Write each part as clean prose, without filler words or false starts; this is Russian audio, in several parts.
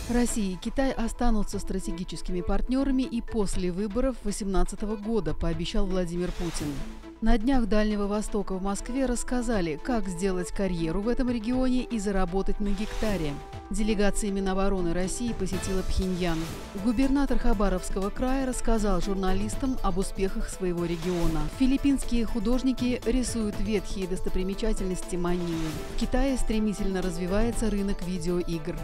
Россия и Китай останутся стратегическими партнерами и после выборов 2018 года, пообещал Владимир Путин. На днях Дальнего Востока в Москве рассказали, как сделать карьеру в этом регионе и заработать на гектаре. Делегация Минобороны России посетила Пхеньян. Губернатор Хабаровского края рассказал журналистам об успехах своего региона. Филиппинские художники рисуют ветхие достопримечательности Манилы. В Китае стремительно развивается рынок видеоигр.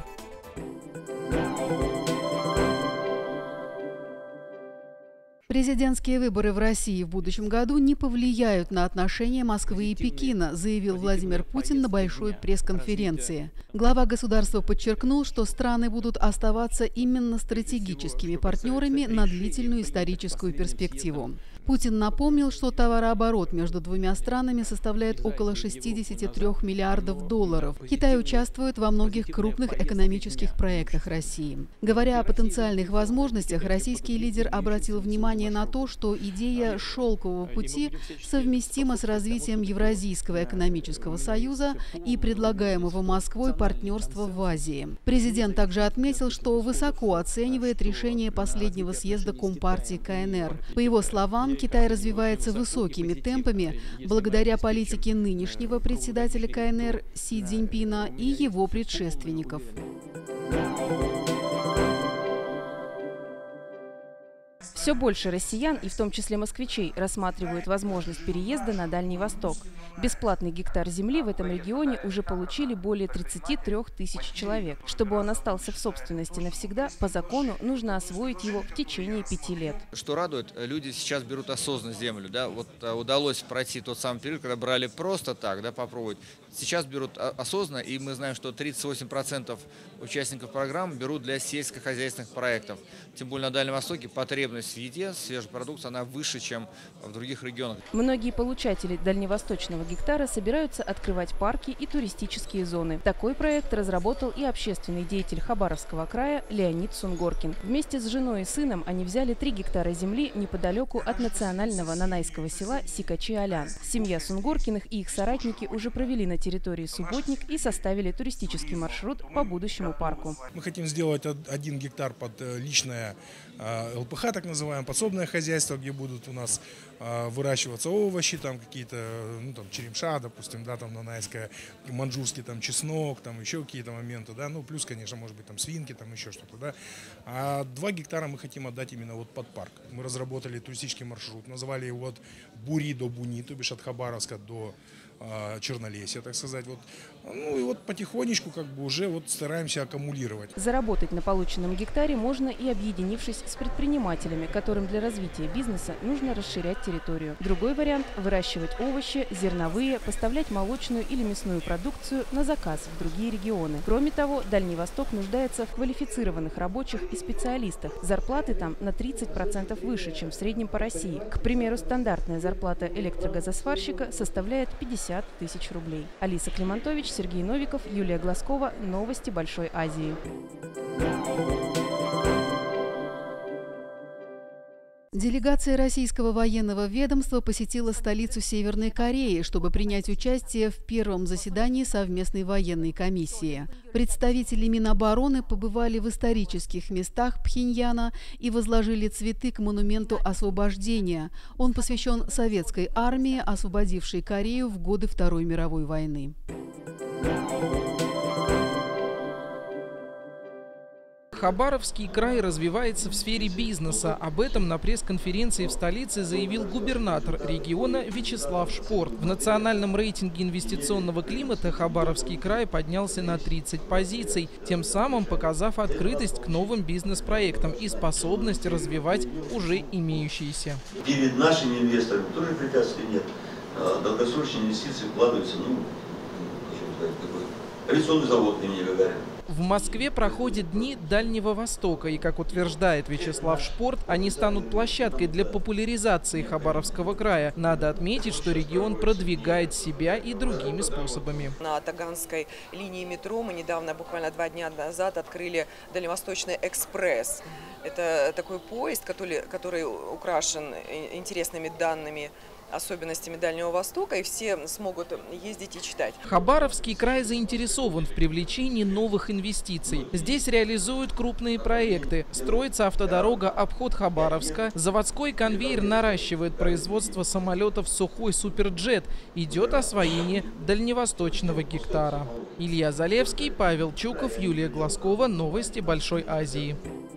Президентские выборы в России в будущем году не повлияют на отношения Москвы и Пекина, заявил Владимир Путин на большой пресс-конференции. Глава государства подчеркнул, что страны будут оставаться именно стратегическими партнерами на длительную историческую перспективу. Путин напомнил, что товарооборот между двумя странами составляет около 63 миллиардов долларов. Китай участвует во многих крупных экономических проектах России. Говоря о потенциальных возможностях, российский лидер обратил внимание на то, что идея «шелкового пути» совместима с развитием Евразийского экономического союза и предлагаемого Москвой партнерства в Азии. Президент также отметил, что высоко оценивает решение последнего съезда Компартии КНР. По его словам, Китай развивается высокими темпами благодаря политике нынешнего председателя КНР Си Цзиньпина и его предшественников. Все больше россиян, и в том числе москвичей, рассматривают возможность переезда на Дальний Восток. Бесплатный гектар земли в этом регионе уже получили более 33 тысяч человек. Чтобы он остался в собственности навсегда, по закону нужно освоить его в течение 5 лет. Что радует, люди сейчас берут осознанно землю. Да? Вот удалось пройти тот самый период, когда брали просто так, да, попробовать. Сейчас берут осознанно, и мы знаем, что 38% участников программы берут для сельскохозяйственных проектов. Тем более на Дальнем Востоке потребность в еде, свежей продукции, она выше, чем в других регионах. Многие получатели дальневосточного гектара собираются открывать парки и туристические зоны. Такой проект разработал и общественный деятель Хабаровского края Леонид Сунгоркин. Вместе с женой и сыном они взяли 3 гектара земли неподалеку от национального нанайского села Сикачи-Алян. Семья Сунгоркиных и их соратники уже провели на территории субботник и составили туристический маршрут по будущему парку. Мы хотим сделать 1 гектар под личное ЛПХ, так называемое, подсобное хозяйство, где будут у нас выращиваться овощи, там какие-то, ну там черемша, допустим, да, там нанайская, маньчжурский там чеснок, там еще какие-то моменты, да, ну плюс, конечно, может быть там свинки, там еще что-то, да. А 2 гектара мы хотим отдать именно вот под парк. Мы разработали туристический маршрут, назвали его от Бури до Буни, то бишь от Хабаровска до Чернолесья, так сказать. Вот. Ну и вот потихонечку как бы уже вот стараемся аккумулировать. Заработать на полученном гектаре можно и объединившись с предпринимателями, которым для развития бизнеса нужно расширять территорию. Другой вариант – выращивать овощи, зерновые, поставлять молочную или мясную продукцию на заказ в другие регионы. Кроме того, Дальний Восток нуждается в квалифицированных рабочих и специалистах. Зарплаты там на 30% выше, чем в среднем по России. К примеру, стандартная зарплата электрогазосварщика составляет 50 тысяч рублей. Алиса Климантович, Сергей Новиков, Юлия Глазкова. Новости Большой Азии. Делегация российского военного ведомства посетила столицу Северной Кореи, чтобы принять участие в первом заседании совместной военной комиссии. Представители Минобороны побывали в исторических местах Пхеньяна и возложили цветы к монументу освобождения. Он посвящен советской армии, освободившей Корею в годы Второй мировой войны. Хабаровский край развивается в сфере бизнеса. Об этом на пресс-конференции в столице заявил губернатор региона Вячеслав Шпорт. В национальном рейтинге инвестиционного климата Хабаровский край поднялся на 30 позиций, тем самым показав открытость к новым бизнес-проектам и способность развивать уже имеющиеся. Перед нашими инвесторами тоже препятствий нет. Долгосрочные инвестиции вкладываются, авиационный завод имени Гагарина. В Москве проходят Дни Дальнего Востока, и, как утверждает Вячеслав Шпорт, они станут площадкой для популяризации Хабаровского края. Надо отметить, что регион продвигает себя и другими способами. На Таганской линии метро мы недавно, буквально 2 дня назад, открыли Дальневосточный экспресс. Это такой поезд, который украшен интересными данными особенностями Дальнего Востока, и все смогут ездить и читать. Хабаровский край заинтересован в привлечении новых инвестиций. Здесь реализуют крупные проекты. Строится автодорога «Обход Хабаровска», заводской конвейер наращивает производство самолетов «Сухой Суперджет», идет освоение дальневосточного гектара. Илья Залевский, Павел Чуков, Юлия Глазкова. Новости Большой Азии.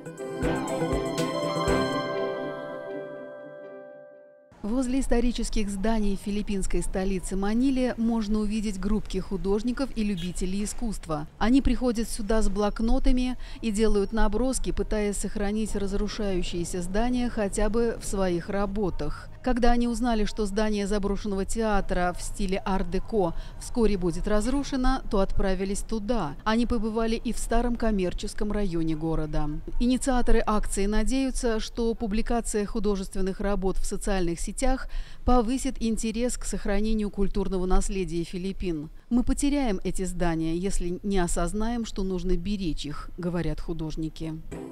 Возле исторических зданий филиппинской столицы Маниле можно увидеть группки художников и любителей искусства. Они приходят сюда с блокнотами и делают наброски, пытаясь сохранить разрушающиеся здания хотя бы в своих работах. Когда они узнали, что здание заброшенного театра в стиле ар-деко вскоре будет разрушено, то отправились туда. Они побывали и в старом коммерческом районе города. Инициаторы акции надеются, что публикация художественных работ в социальных сетях повысит интерес к сохранению культурного наследия Филиппин. «Мы потеряем эти здания, если не осознаем, что нужно беречь их», — говорят художники.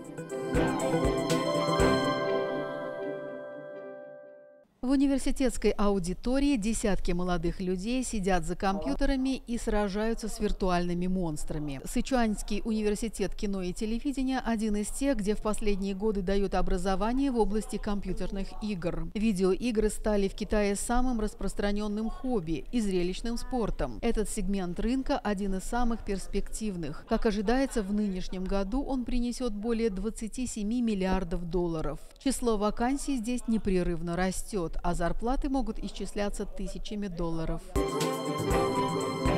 В университетской аудитории десятки молодых людей сидят за компьютерами и сражаются с виртуальными монстрами. Сычуаньский университет кино и телевидения – один из тех, где в последние годы дают образование в области компьютерных игр. Видеоигры стали в Китае самым распространенным хобби и зрелищным спортом. Этот сегмент рынка один из самых перспективных. Как ожидается, в нынешнем году он принесет более 27 миллиардов долларов. Число вакансий здесь непрерывно растет, а зарплаты могут исчисляться тысячами долларов.